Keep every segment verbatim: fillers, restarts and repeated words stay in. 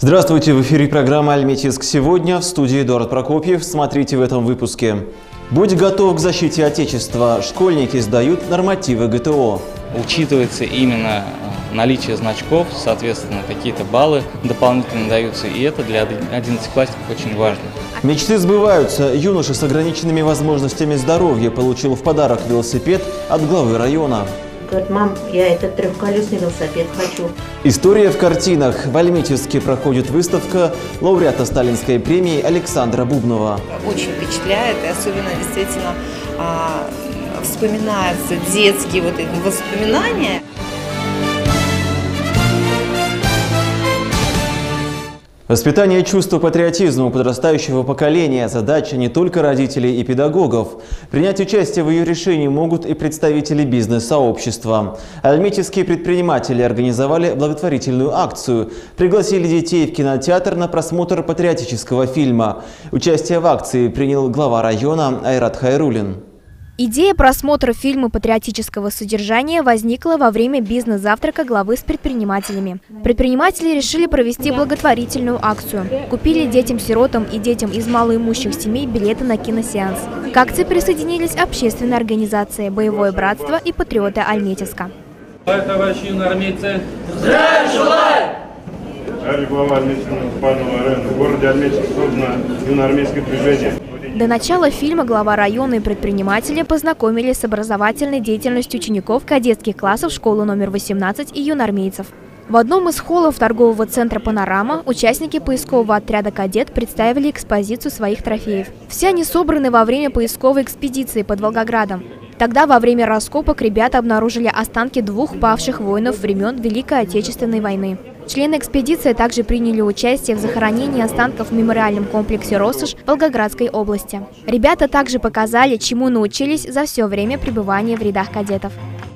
Здравствуйте, в эфире программа «Альметьевск сегодня», в студии Эдуард Прокопьев. Смотрите в этом выпуске. Будь готов к защите Отечества. Школьники сдают нормативы ГТО. Учитывается именно наличие значков, соответственно, какие-то баллы дополнительно даются, и это для одиннадцатиклассников очень важно. Мечты сбываются. Юноша с ограниченными возможностями здоровья получил в подарок велосипед от главы района. Говорит: мам, я этот трехколесный велосипед хочу. История в картинах. В Альметьевске проходит выставка лауреата Сталинской премии Александра Бубнова. Очень впечатляет, и особенно действительно а, вспоминаются детские вот эти воспоминания. Воспитание чувства патриотизма у подрастающего поколения – задача не только родителей и педагогов. Принять участие в ее решении могут и представители бизнес-сообщества. Альметьевские предприниматели организовали благотворительную акцию. Пригласили детей в кинотеатр на просмотр патриотического фильма. Участие в акции принял глава района Айрат Хайрулин. Идея просмотра фильма патриотического содержания возникла во время бизнес-завтрака главы с предпринимателями. Предприниматели решили провести благотворительную акцию. Купили детям-сиротам и детям из малоимущих семей билеты на киносеанс. К акции присоединились общественные организации «Боевое братство» и «Патриоты Альметьевска». Товарищи юноармейцы! Здравия желаю! Далее глава Альметьевского муниципального района. В городе Альметьевск создано юноармейское движение. До начала фильма глава района и предприниматели познакомились с образовательной деятельностью учеников кадетских классов школы номер восемнадцать и юноармейцев. В одном из холлов торгового центра «Панорама» участники поискового отряда «Кадет» представили экспозицию своих трофеев. Все они собраны во время поисковой экспедиции под Волгоградом. Тогда во время раскопок ребята обнаружили останки двух павших воинов времен Великой Отечественной войны. Члены экспедиции также приняли участие в захоронении останков в мемориальном комплексе «Россошь» Волгоградской области. Ребята также показали, чему научились за все время пребывания в рядах кадетов.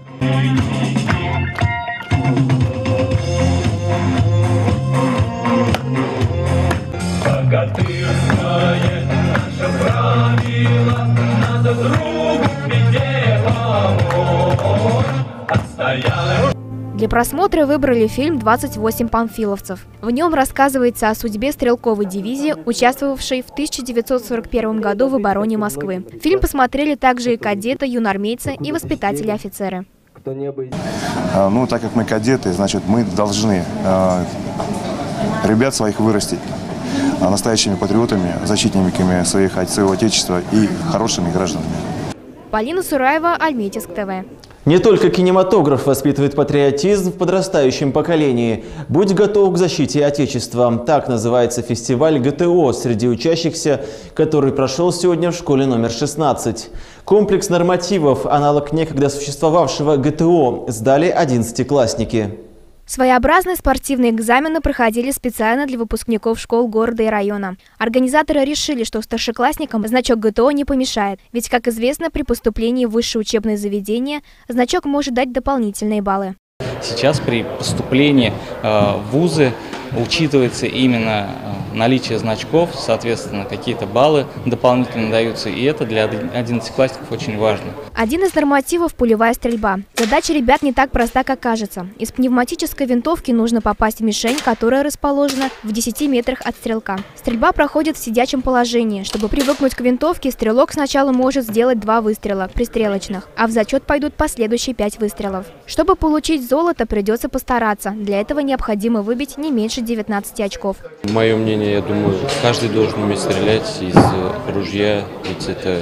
Для просмотра выбрали фильм «двадцать восемь панфиловцев». В нем рассказывается о судьбе стрелковой дивизии, участвовавшей в тысяча девятьсот сорок первом году в обороне Москвы. Фильм посмотрели также и кадеты, юноармейцы и воспитатели-офицеры. Ну, так как мы кадеты, значит, мы должны э, ребят своих вырастить настоящими патриотами, защитниками своих, своего отечества и хорошими гражданами. Полина Сураева, Альметьевск ТВ. Не только кинематограф воспитывает патриотизм в подрастающем поколении. Будь готов к защите Отечества. Так называется фестиваль ГТО среди учащихся, который прошел сегодня в школе номер шестнадцать. Комплекс нормативов, аналог некогда существовавшего ГТО, сдали одиннадцатиклассники. Своеобразные спортивные экзамены проходили специально для выпускников школ города и района. Организаторы решили, что старшеклассникам значок ГТО не помешает, ведь, как известно, при поступлении в высшее учебное заведение значок может дать дополнительные баллы. Сейчас при поступлении в вузы учитывается именно наличие значков, соответственно, какие-то баллы дополнительно даются, и это для одиннадцатиклассников очень важно. Один из нормативов – пулевая стрельба. Задача ребят не так проста, как кажется. Из пневматической винтовки нужно попасть в мишень, которая расположена в десяти метрах от стрелка. Стрельба проходит в сидячем положении. Чтобы привыкнуть к винтовке, стрелок сначала может сделать два выстрела пристрелочных, а в зачет пойдут последующие пять выстрелов. Чтобы получить золото, придется постараться. Для этого необходимо выбить не меньше девятнадцати очков. Мое мнение, я думаю, каждый должен уметь стрелять из ружья, ведь это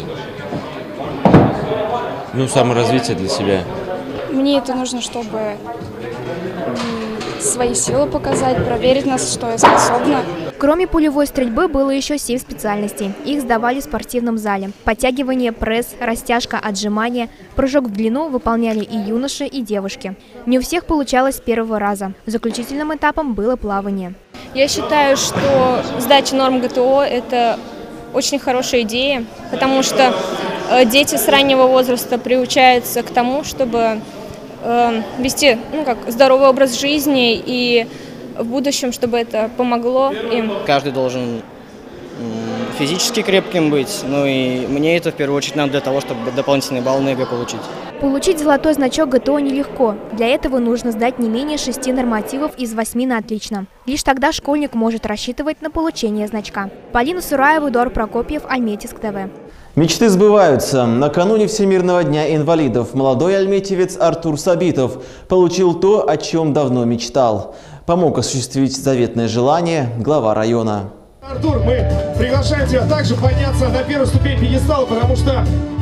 ну, саморазвитие для себя. Мне это нужно, чтобы свои силы показать, проверить нас, что я способна. Кроме пулевой стрельбы было еще семь специальностей. Их сдавали в спортивном зале. Подтягивание, пресс, растяжка, отжимания, прыжок в длину выполняли и юноши, и девушки. Не у всех получалось с первого раза. Заключительным этапом было плавание. Я считаю, что сдача норм ГТО – это очень хорошая идея, потому что дети с раннего возраста приучаются к тому, чтобы э, вести ну, как, здоровый образ жизни, и в будущем, чтобы это помогло им. Каждый должен физически крепким быть, ну и мне это в первую очередь надо для того, чтобы дополнительные баллы на ЕГЭ получить. Получить золотой значок ГТО нелегко. Для этого нужно сдать не менее шести нормативов из восьми на отлично. Лишь тогда школьник может рассчитывать на получение значка. Полина Сураева, Эдуард Прокопьев, Альметьевск ТВ. Мечты сбываются. Накануне Всемирного дня инвалидов молодой альметьевец Артур Сабитов получил то, о чем давно мечтал. Помог осуществить заветное желание глава района. Артур, мы приглашаем тебя также подняться на первую ступень пьедестала, потому что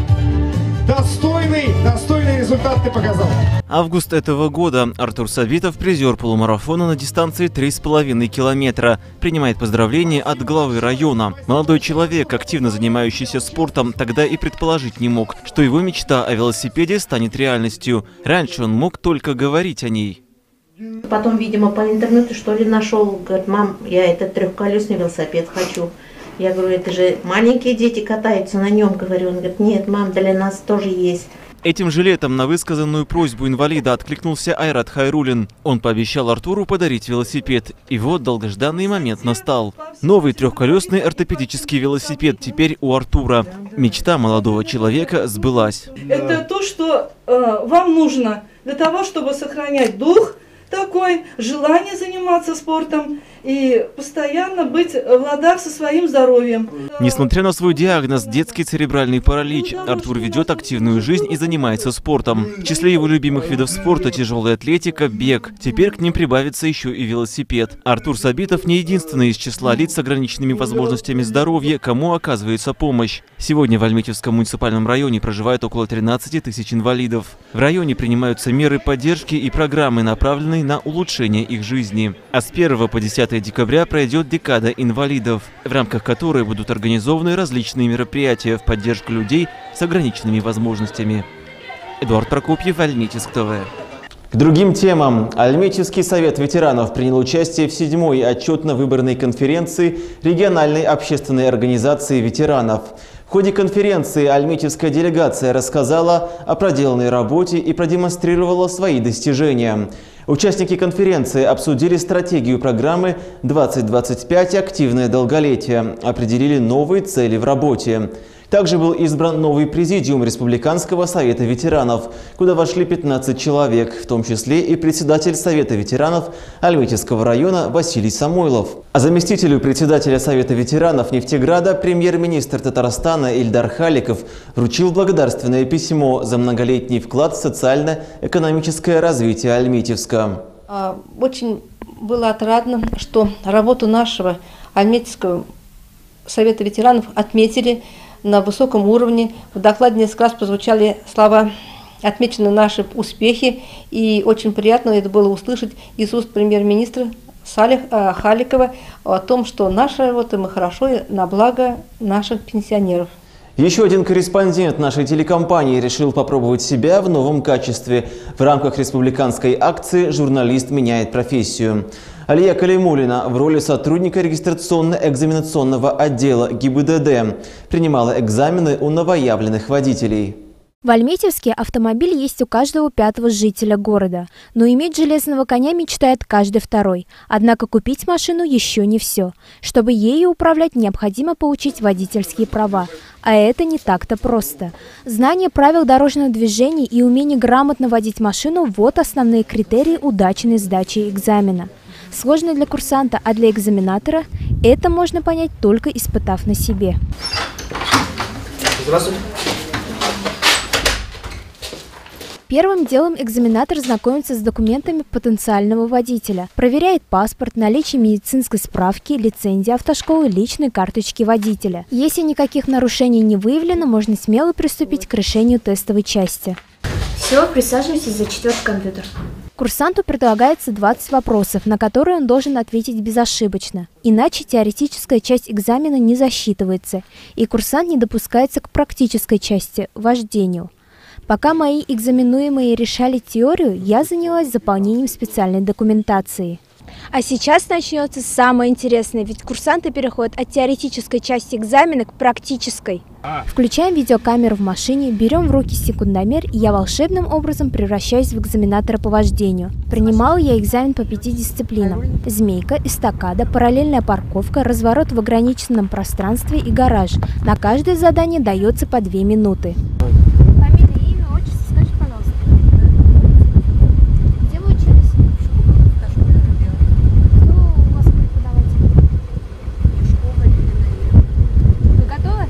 достойный, достойный результат ты показал. Август этого года. Артур Сабитов, призер полумарафона на дистанции три с половиной километра, принимает поздравления от главы района. Молодой человек, активно занимающийся спортом, тогда и предположить не мог, что его мечта о велосипеде станет реальностью. Раньше он мог только говорить о ней. Потом, видимо, по интернету что ли нашел, говорит: мам, я этот трехколесный велосипед хочу. Я говорю: это же маленькие дети катаются на нем, говорю. Он говорит: нет, мам, для нас тоже есть. Этим же летом на высказанную просьбу инвалида откликнулся Айрат Хайрулин. Он пообещал Артуру подарить велосипед. И вот долгожданный момент настал. Новый трехколесный ортопедический велосипед теперь у Артура. Мечта молодого человека сбылась. Это то, что э, вам нужно для того, чтобы сохранять дух, такое желание заниматься спортом и постоянно быть в ладах со своим здоровьем. Несмотря на свой диагноз детский церебральный паралич, Артур ведет активную жизнь и занимается спортом. В числе его любимых видов спорта тяжелая атлетика, бег. Теперь к ним прибавится еще и велосипед. Артур Сабитов не единственный из числа лиц с ограниченными возможностями здоровья, кому оказывается помощь. Сегодня в Альметьевском муниципальном районе проживает около тринадцати тысяч инвалидов. В районе принимаются меры поддержки и программы, направленные на улучшение их жизни. А с первого по десятое декабря пройдет декада инвалидов, в рамках которой будут организованы различные мероприятия в поддержку людей с ограниченными возможностями. Эдуард Прокопьев, Альметьевск ТВ. К другим темам. Альметьевский совет ветеранов принял участие в седьмой отчетно-выборной конференции региональной общественной организации ветеранов. В ходе конференции альметьевская делегация рассказала о проделанной работе и продемонстрировала свои достижения. Участники конференции обсудили стратегию программы двадцать двадцать пять «Активное долголетие», определили новые цели в работе. Также был избран новый президиум Республиканского совета ветеранов, куда вошли пятнадцать человек, в том числе и председатель Совета ветеранов Альметьевского района Василий Самойлов. А заместителю председателя Совета ветеранов Нефтеграда премьер-министр Татарстана Ильдар Халиков вручил благодарственное письмо за многолетний вклад в социально-экономическое развитие Альметьевска. Очень было отрадно, что работу нашего Альметьевского Совета ветеранов отметили на высоком уровне. В докладе несколько раз прозвучали слова, отмечены наши успехи, и очень приятно это было услышать из уст премьер-министра Салих, э, Халикова о том, что наша работа, мы хорошо на благо наших пенсионеров. Еще один корреспондент нашей телекомпании решил попробовать себя в новом качестве. В рамках республиканской акции «Журналист меняет профессию». Алия Калимулина в роли сотрудника регистрационно-экзаменационного отдела ГИБДД принимала экзамены у новоявленных водителей. В Альметьевске автомобиль есть у каждого пятого жителя города, но иметь железного коня мечтает каждый второй. Однако купить машину еще не все. Чтобы ею управлять, необходимо получить водительские права. А это не так-то просто. Знание правил дорожного движения и умение грамотно водить машину – вот основные критерии удачной сдачи экзамена. Сложно для курсанта, а для экзаменатора – это можно понять, только испытав на себе. Здравствуйте. Первым делом экзаменатор знакомится с документами потенциального водителя, проверяет паспорт, наличие медицинской справки, лицензии автошколы, личной карточки водителя. Если никаких нарушений не выявлено, можно смело приступить к решению тестовой части. Все, присаживайтесь за четвертый компьютер. Курсанту предлагается двадцать вопросов, на которые он должен ответить безошибочно. Иначе теоретическая часть экзамена не засчитывается, и курсант не допускается к практической части – вождению. Пока мои экзаменуемые решали теорию, я занялась заполнением специальной документации. А сейчас начнется самое интересное, ведь курсанты переходят от теоретической части экзамена к практической. Включаем видеокамеру в машине, берем в руки секундомер, и я волшебным образом превращаюсь в экзаменатора по вождению. Принимала я экзамен по пяти дисциплинам: змейка, эстакада, параллельная парковка, разворот в ограниченном пространстве и гараж. На каждое задание дается по две минуты. Фамилия, имя, отчество, скажите, пожалуйста. Где вы учились? В школе. Кто у вас преподаватель? Вы готовы?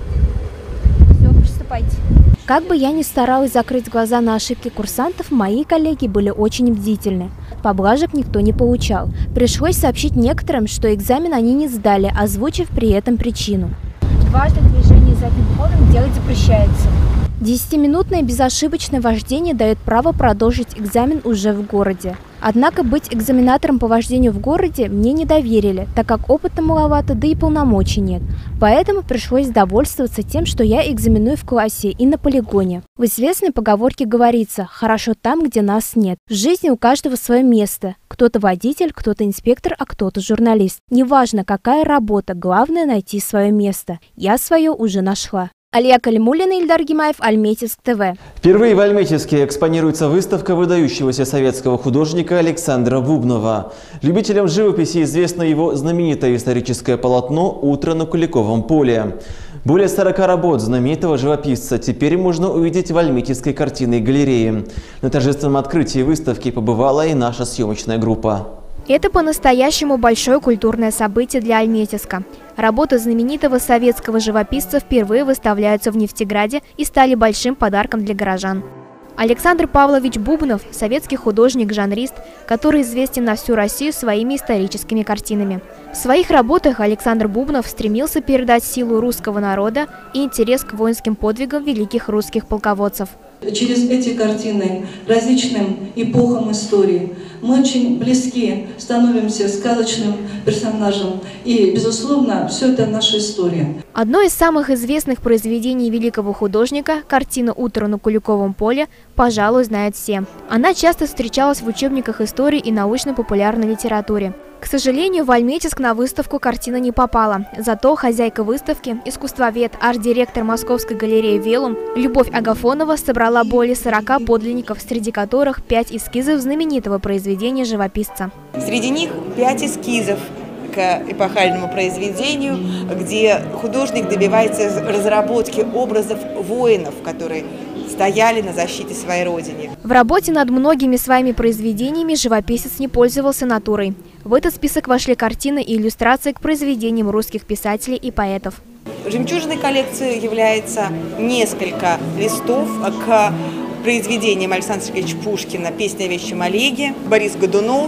Все, приступайте. Как бы я ни старалась закрыть глаза на ошибки курсантов, мои коллеги были очень бдительны. Поблажек никто не получал. Пришлось сообщить некоторым, что экзамен они не сдали, озвучив при этом причину. Дважды движение задним ходом делать запрещается. Десятиминутное безошибочное вождение дает право продолжить экзамен уже в городе. Однако быть экзаменатором по вождению в городе мне не доверили, так как опыта маловато, да и полномочий нет. Поэтому пришлось довольствоваться тем, что я экзаменую в классе и на полигоне. В известной поговорке говорится: «Хорошо там, где нас нет». В жизни у каждого свое место. Кто-то водитель, кто-то инспектор, а кто-то журналист. Неважно, какая работа, главное найти свое место. Я свое уже нашла. Алия Калимуллина, Ильдар Гимаев, Альметьевск ТВ. Впервые в Альметьевске экспонируется выставка выдающегося советского художника Александра Бубнова. Любителям живописи известно его знаменитое историческое полотно «Утро на Куликовом поле». Более сорока работ знаменитого живописца теперь можно увидеть в Альметьевской картинной галерее. На торжественном открытии выставки побывала и наша съемочная группа. Это по-настоящему большое культурное событие для Альметьевска. Работы знаменитого советского живописца впервые выставляются в Нефтеграде и стали большим подарком для горожан. Александр Павлович Бубнов – советский художник-жанрист, который известен на всю Россию своими историческими картинами. В своих работах Александр Бубнов стремился передать силу русского народа и интерес к воинским подвигам великих русских полководцев. Через эти картины различным эпохам истории мы очень близки становимся сказочным персонажем. И, безусловно, все это наша история. Одно из самых известных произведений великого художника, картина «Утро на Куликовом поле», пожалуй, знают все. Она часто встречалась в учебниках истории и научно-популярной литературе. К сожалению, в Альметьевск на выставку картина не попала. Зато хозяйка выставки, искусствовед, арт-директор Московской галереи «Велум» Любовь Агафонова собрала более сорока подлинников, среди которых пять эскизов знаменитого произведения живописца. Среди них пять эскизов к эпохальному произведению, где художник добивается разработки образов воинов, которые стояли на защите своей родины. В работе над многими своими произведениями живописец не пользовался натурой. В этот список вошли картины и иллюстрации к произведениям русских писателей и поэтов. Жемчужиной коллекции является несколько листов к произведениям Александра Сергеевича Пушкина «Песня о вещем Олеге», Борис Годунов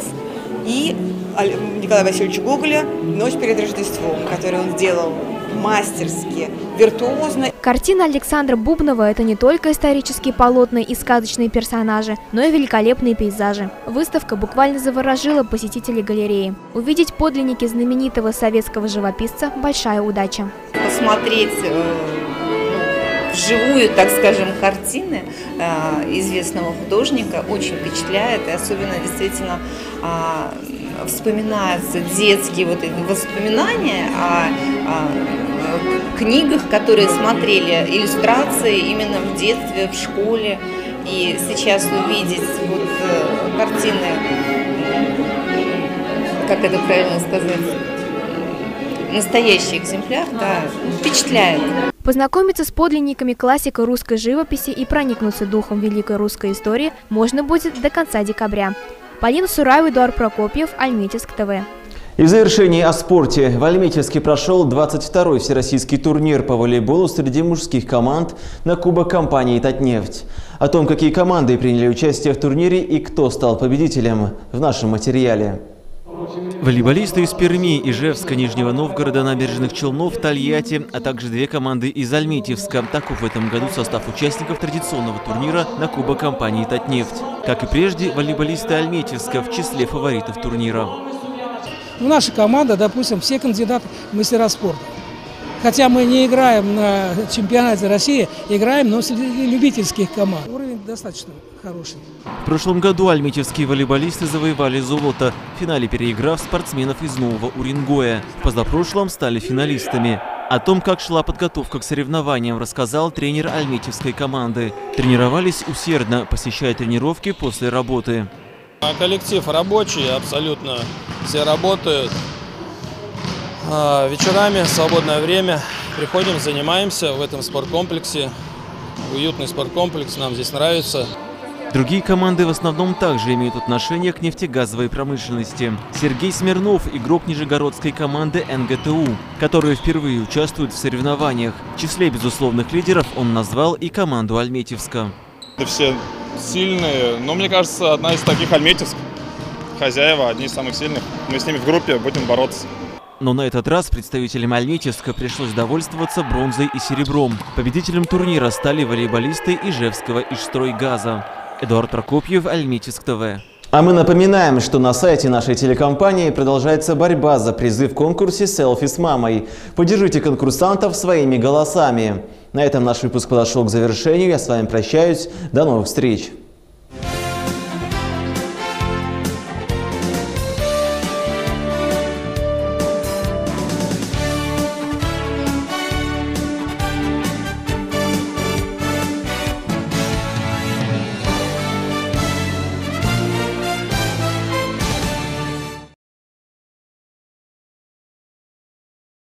и Николая Васильевича Гоголя «Ночь перед Рождеством», который он сделал мастерски, виртуозно. Картина Александра Бубнова – это не только исторические полотна и сказочные персонажи, но и великолепные пейзажи. Выставка буквально заворожила посетителей галереи. Увидеть подлинники знаменитого советского живописца – большая удача. Посмотреть вживую, так скажем, картины известного художника очень впечатляет, и особенно действительно вспоминаются детские вот эти воспоминания о, о книгах, которые смотрели, иллюстрации именно в детстве, в школе. И сейчас увидеть вот картины, как это правильно сказать, настоящий экземпляр, да, впечатляет. Познакомиться с подлинниками классика русской живописи и проникнуться духом великой русской истории можно будет до конца декабря. Полина Сураева, Эдуард Прокопьев, Альметьевск ТВ. И в завершении о спорте. В Альметьевске прошел двадцать второй всероссийский турнир по волейболу среди мужских команд на Кубок компании «Татнефть». О том, какие команды приняли участие в турнире и кто стал победителем, в нашем материале. Волейболисты из Перми, Ижевска, Нижнего Новгорода, Набережных Челнов, Тольятти, а также две команды из Альметьевска. Таков в этом году состав участников традиционного турнира на Кубок компании «Татнефть». Как и прежде, волейболисты Альметьевска в числе фаворитов турнира. Наша команда, допустим, все кандидаты в мастера спорта. Хотя мы не играем на чемпионате России, играем, но среди любительских команд. Уровень достаточно хороший. В прошлом году альметьевские волейболисты завоевали золото, в финале переиграв спортсменов из Нового Уренгоя. В позапрошлом стали финалистами. О том, как шла подготовка к соревнованиям, рассказал тренер альметьевской команды. Тренировались усердно, посещая тренировки после работы. Коллектив рабочий, абсолютно все работают. Вечерами, свободное время, приходим, занимаемся в этом спорткомплексе. Уютный спорткомплекс, нам здесь нравится. Другие команды в основном также имеют отношение к нефтегазовой промышленности. Сергей Смирнов – игрок нижегородской команды эн гэ тэ у, которая впервые участвует в соревнованиях. В числе безусловных лидеров он назвал и команду Альметьевска. Все сильные, но мне кажется, одна из таких Альметьевск. Хозяева, одни из самых сильных. Мы с ними в группе будем бороться. Но на этот раз представителям Альметьевска пришлось довольствоваться бронзой и серебром. Победителем турнира стали волейболисты Ижевского Ижстройгаза. Эдуард Прокопьев, Альметьевск тэ вэ. А мы напоминаем, что на сайте нашей телекомпании продолжается борьба за призы в конкурсе «Селфи с мамой». Поддержите конкурсантов своими голосами. На этом наш выпуск подошел к завершению. Я с вами прощаюсь. До новых встреч.